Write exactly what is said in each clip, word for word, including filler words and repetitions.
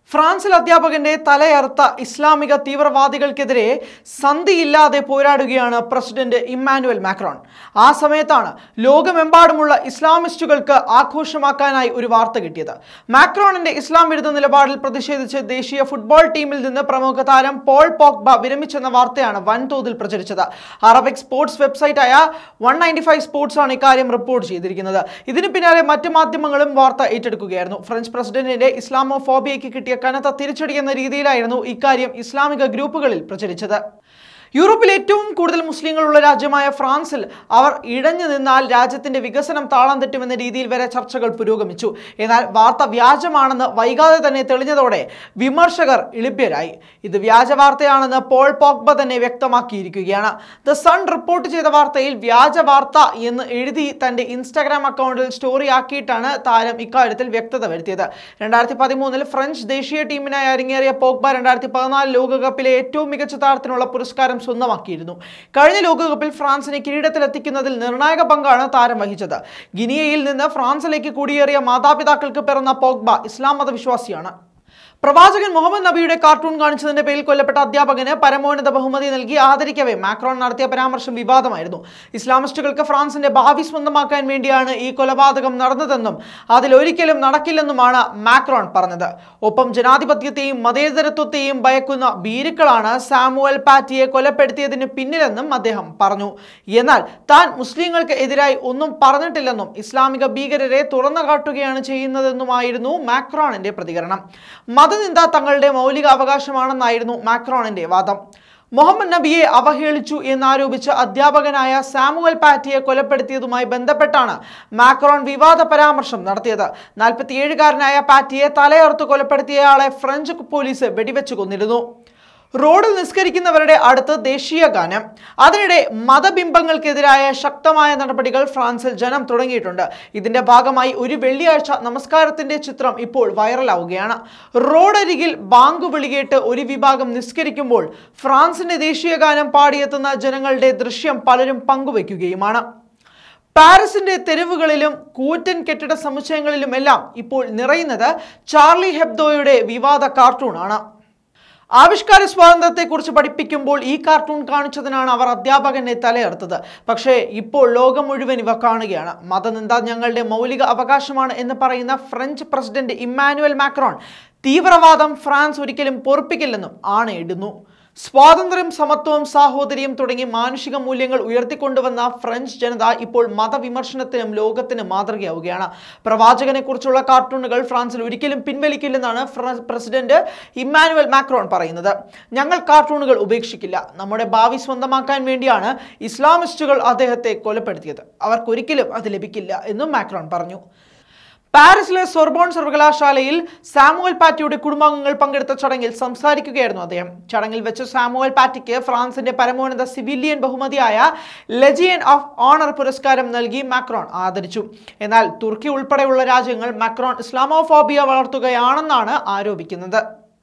ഫ്രാൻസിൽ അധ്യാപകന്റെ തലയറുത്ത ഇസ്ലാമിക തീവ്രവാദികൾക്കെതിരെ സന്ധിയില്ലാതെ പോരാടുകയാണ് പ്രസിഡന്റ് ഇമ്മാനുവൽ മാക്രോൺ. ആ സമയത്താണ് ലോകമെമ്പാടുമുള്ള ഇസ്ലാമിസ്റ്റുകൾക്ക് ആഘോഷമാക്കാനായി ഒരു വാർത്ത കിട്ടിയത്. മാക്രോണിന്റെ ഇസ്ലാം വിരുദ്ധ നിലപാടിൽ പ്രതിഷേധിച്ച് ദേശീയ ഫുട്ബോൾ ടീമിൽ നിന്ന് പ്രമുഖ താരം പോൾ പോഗ്ബ വിരമിച്ചെന്ന വാർത്തയാണ് വൻതോതിൽ പ്രചരിച്ചത്. അറബിക് സ്പോർട്സ് വെബ്സൈറ്റായ വൺ നയൻറ്റി ഫൈവ് സ്പോർട്സ് ആണ് ഇക്കാര്യം റിപ്പോർട്ട് ചെയ്തിരിക്കുന്നത്. ഇതിന് പിന്നാലെ മറ്റു മാധ്യമങ്ങളും വാർത്ത ഏറ്റെടുക്കുകയായിരുന്നു. ഫ്രഞ്ച് പ്രസിഡന്റിന്റെ ഇസ്ലാമോഫോബിയയ്ക്ക് കിട്ടിയ കനത്ത തിരിച്ചടി എന്ന രീതിയിലായിരുന്നു ഇക്കാര്യം ഇസ്ലാമിക ഗ്രൂപ്പുകളിൽ പ്രചരിച്ചത്. യൂറോപ്പിൽ ഏറ്റവും കൂടുതൽ മുസ്ലിങ്ങളുള്ള രാജ്യമായ ഫ്രാൻസിൽ അവർ ഇഴഞ്ഞു നിന്നാൽ രാജ്യത്തിന്റെ വികസനം താളം തെറ്റുമെന്ന രീതിയിൽ വരെ ചർച്ചകൾ പുരോഗമിച്ചു. എന്നാൽ വാർത്ത വ്യാജമാണെന്ന് വൈകാതെ തന്നെ തെളിഞ്ഞതോടെ വിമർശകർ ഇളിഭ്യരായി. ഇത് വ്യാജ വാർത്തയാണെന്ന് പോൾ പോഗ്ബ തന്നെ വ്യക്തമാക്കിയിരിക്കുകയാണ്. ദ സൺ റിപ്പോർട്ട് ചെയ്ത വാർത്തയിൽ വ്യാജ വാർത്ത എന്ന് എഴുതി തന്റെ ഇൻസ്റ്റാഗ്രാം അക്കൗണ്ടിൽ സ്റ്റോറി ആക്കിയിട്ടാണ് താരം ഇക്കാര്യത്തിൽ വ്യക്തത വരുത്തിയത്. രണ്ടായിരത്തി പതിമൂന്നിൽ ഫ്രഞ്ച് ദേശീയ ടീമിനായി അരങ്ങേറിയ പോഗ്ബ രണ്ടായിരത്തി പതിനാല് ലോകകപ്പിലെ ഏറ്റവും മികച്ച താരത്തിനുള്ള പുരസ്കാരം സ്വന്തമാക്കിയിരുന്നു. കഴിഞ്ഞ ലോകകപ്പിൽ ഫ്രാൻസിനെ കിരീടത്തിലെത്തിക്കുന്നതിൽ നിർണായക പങ്കാണ് താരം വഹിച്ചത്. ഗിനിയയിൽ നിന്ന് ഫ്രാൻസിലേക്ക് കുടിയേറിയ മാതാപിതാക്കൾക്ക് പിറന്ന പോഗ്ബ ഇസ്ലാം മതവിശ്വാസിയാണ്. പ്രവാചകൻ മുഹമ്മദ് നബിയുടെ കാർട്ടൂൺ കാണിച്ചതിന്റെ പേരിൽ കൊല്ലപ്പെട്ട അധ്യാപകന് പരമോന്നത ബഹുമതി നൽകി ആദരിക്കവേ മാക്രോൺ നടത്തിയ പരാമർശം വിവാദമായിരുന്നു. ഇസ്ലാമിസ്റ്റുകൾക്ക് ഫ്രാൻസിന്റെ ഭാവി സ്വന്തമാക്കാൻ വേണ്ടിയാണ് ഈ കൊലപാതകം നടന്നതെന്നും അതിലൊരിക്കലും നടക്കില്ലെന്നുമാണ് മാക്രോൺ പറഞ്ഞത്. ഒപ്പം ജനാധിപത്യത്തെയും മതേതരത്വത്തെയും ഭയക്കുന്ന ഭീരുക്കളാണ് സാമുവൽ പാറ്റിയെ കൊലപ്പെടുത്തിയതിന് പിന്നിലെന്നും അദ്ദേഹം പറഞ്ഞു. എന്നാൽ താൻ മുസ്ലിങ്ങൾക്ക് എതിരായി ഒന്നും പറഞ്ഞിട്ടില്ലെന്നും ഇസ്ലാമിക ഭീകരരെ തുറന്നു കാട്ടുകയാണ് ചെയ്യുന്നതെന്നുമായിരുന്നു മാക്രോണിന്റെ പ്രതികരണം. മതനിന്ദ തങ്ങളുടെ മൗലിക അവകാശമാണെന്നായിരുന്നു മാക്രോണിന്റെ വാദം. മുഹമ്മദ് നബിയെ അവഹേളിച്ചു എന്നാരോപിച്ച് അധ്യാപകനായ സാമുവൽ പാറ്റിയെ കൊലപ്പെടുത്തിയതുമായി ബന്ധപ്പെട്ടാണ് മാക്രോൺ വിവാദ പരാമർശം നടത്തിയത്. നാൽപ്പത്തിയേഴുകാരനായ പാറ്റിയെ തലയറുത്ത് കൊലപ്പെടുത്തിയയാളെ ഫ്രഞ്ച് പോലീസ് വെടിവെച്ചു കൊന്നിരുന്നു. റോഡിൽ നിസ്കരിക്കുന്നവരുടെ അടുത്ത് ദേശീയ ഗാനം. അതിനിടെ മതബിംബങ്ങൾക്കെതിരായ ശക്തമായ നടപടികൾ ഫ്രാൻസിൽ ജനം തുടങ്ങിയിട്ടുണ്ട്. ഇതിന്റെ ഭാഗമായി ഒരു വെള്ളിയാഴ്ച നമസ്കാരത്തിന്റെ ചിത്രം ഇപ്പോൾ വൈറലാവുകയാണ്. റോഡരികിൽ ബാങ്ക് വിളികേട്ട് ഒരു വിഭാഗം നിസ്കരിക്കുമ്പോൾ ഫ്രാൻസിന്റെ ദേശീയ ഗാനം പാടിയെത്തുന്ന ജനങ്ങളുടെ ദൃശ്യം പലരും പങ്കുവയ്ക്കുകയുമാണ്. പാരീസിന്റെ തെരുവുകളിലും കൂറ്റൻ കെട്ടിട സമുച്ചയങ്ങളിലുമെല്ലാം ഇപ്പോൾ നിറയുന്നത് ചാർലി ഹെബ്ദോയുടെ വിവാദ കാർട്ടൂൺ ആണ്. ആവിഷ്കാര സ്വാതന്ത്ര്യത്തെക്കുറിച്ച് പഠിപ്പിക്കുമ്പോൾ ഈ കാർട്ടൂൺ കാണിച്ചതിനാണ് അവർ അധ്യാപകനെ തലയറുത്തത്. പക്ഷേ ഇപ്പോൾ ലോകം മുഴുവൻ ഇവ കാണുകയാണ്. മതനിന്ദ ഞങ്ങളുടെ മൗലിക അവകാശമാണ് എന്ന് പറയുന്ന ഫ്രഞ്ച് പ്രസിഡന്റ് ഇമ്മാനുവൽ മാക്രോൺ തീവ്രവാദം ഫ്രാൻസ് ഒരിക്കലും പൊറുപ്പിക്കില്ലെന്നും ആണയിടുന്നു. സ്വാതന്ത്ര്യം, സമത്വവും, സാഹോദര്യം തുടങ്ങി മാനുഷിക മൂല്യങ്ങൾ ഉയർത്തിക്കൊണ്ടുവന്ന ഫ്രഞ്ച് ജനത ഇപ്പോൾ മതവിമർശനത്തിനും ലോകത്തിന് മാതൃകയാവുകയാണ്. പ്രവാചകനെ കുറിച്ചുള്ള കാർട്ടൂണുകൾ ഫ്രാൻസിൽ ഒരിക്കലും പിൻവലിക്കില്ലെന്നാണ് പ്രസിഡന്റ് ഇമ്മാനുവൽ മാക്രോൺ പറയുന്നത്. ഞങ്ങൾ കാർട്ടൂണുകൾ ഉപേക്ഷിക്കില്ല. നമ്മുടെ ഭാവി സ്വന്തമാക്കാൻ വേണ്ടിയാണ് ഇസ്ലാമിസ്റ്റുകൾ അദ്ദേഹത്തെ കൊലപ്പെടുത്തിയത്. അവർക്കൊരിക്കലും അത് ലഭിക്കില്ല എന്നും മാക്രോൺ പറഞ്ഞു. പാരീസിലെ സോർബോൺ സർവകലാശാലയിൽ സാമുവൽ പാറ്റിയുടെ കുടുംബാംഗങ്ങൾ പങ്കെടുത്ത ചടങ്ങിൽ സംസാരിക്കുകയായിരുന്നു അദ്ദേഹം. ചടങ്ങിൽ വെച്ച് സാമുവൽ പാറ്റിക്ക് ഫ്രാൻസിന്റെ പരമോന്നത സിവിലിയൻ ബഹുമതിയായ ലെജിയൻ ഓഫ് ഓണർ പുരസ്കാരം നൽകി മാക്രോൺ ആദരിച്ചു. എന്നാൽ തുർക്കി ഉൾപ്പെടെയുള്ള രാജ്യങ്ങൾ മാക്രോൺ ഇസ്ലാമോഫോബിയ വളർത്തുകയാണെന്നാണ് ആരോപിക്കുന്നത്.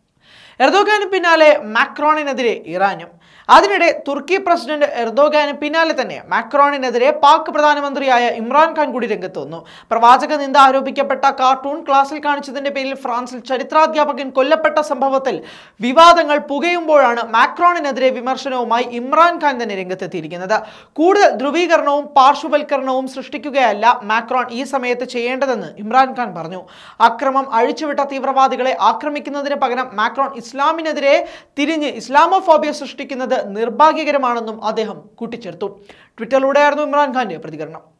എർദോഗാന് പിന്നാലെ മാക്രോണിനെതിരെ ഇറാനും. അതിനിടെ തുർക്കി പ്രസിഡന്റ് എർദോഗാന് പിന്നാലെ തന്നെ മാക്രോണിനെതിരെ പാക് പ്രധാനമന്ത്രിയായ ഇമ്രാൻഖാൻ കൂടി രംഗത്ത് വന്നു. പ്രവാചക നിന്ദ ആരോപിക്കപ്പെട്ട കാർട്ടൂൺ ക്ലാസ്സിൽ കാണിച്ചതിന്റെ പേരിൽ ഫ്രാൻസിൽ ചരിത്രാധ്യാപകൻ കൊല്ലപ്പെട്ട സംഭവത്തിൽ വിവാദങ്ങൾ പുകയുമ്പോഴാണ് മാക്രോണിനെതിരെ വിമർശനവുമായി ഇമ്രാൻഖാൻ തന്നെ രംഗത്തെത്തിയിരിക്കുന്നത്. കൂടുതൽ ധ്രുവീകരണവും പാർശ്വവൽക്കരണവും സൃഷ്ടിക്കുകയല്ല മാക്രോൺ ഈ സമയത്ത് ചെയ്യേണ്ടതെന്ന് ഇമ്രാൻഖാൻ പറഞ്ഞു. അക്രമം അഴിച്ചുവിട്ട തീവ്രവാദികളെ ആക്രമിക്കുന്നതിന് പകരം മാക്രോൺ ഇസ്ലാമിനെതിരെ തിരിഞ്ഞ് ഇസ്ലാമോഫോബിയ സൃഷ്ടിക്കുന്നത് നിർഭാഗ്യകരമാണെന്നും അദ്ദേഹം കൂട്ടിച്ചേർത്തു. ട്വിറ്ററിലൂടെയായിരുന്നു ഇമ്രാൻഖാന്റെ പ്രതികരണം.